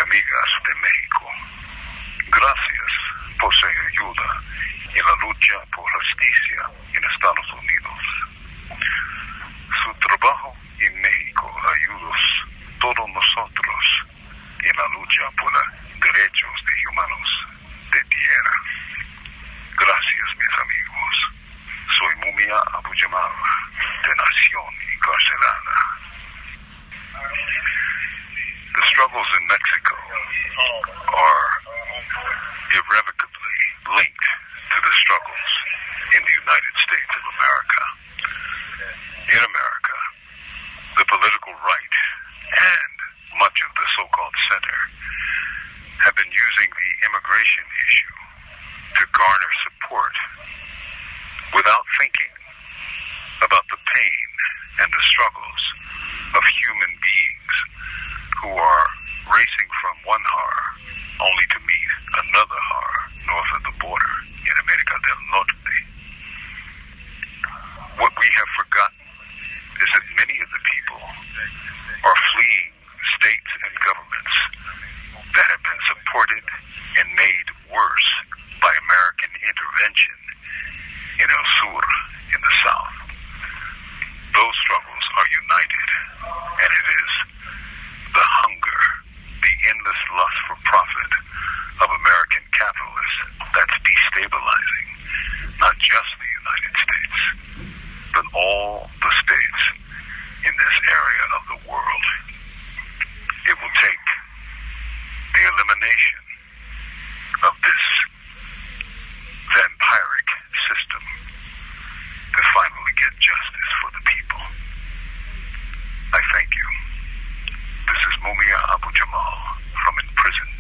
amigas de México, gracias por su ayuda en la lucha por justicia en Estados Unidos. Su trabajo en México ayuda a todos nosotros en la lucha por los derechos de humanos de tierra. Gracias, mis amigos. Soy Mumia Abu-Jamal, de Nación Encarcelada. The struggles in Mexico are irrevocably linked to the struggles in the United States of America. In America, the political right and much of the so-called center have been using the immigration issue to garner support without thinking about the pain and the struggles of human beings who are racing from one horror only to meet another horror north of the border in America del Norte. What we have forgotten is that many of the people are fleeing states and governments that have been supported and made worse by American intervention in El Sur, in the South. Those struggles are united, and it is the hunger, the endless lust for profit of American capitalists that's destabilizing not just the United States, but all the states in this area of the world. It will take the elimination of this vampiric system to finally get justice for the people. I thank you. This is Mumia Abu-Jamal from imprisoned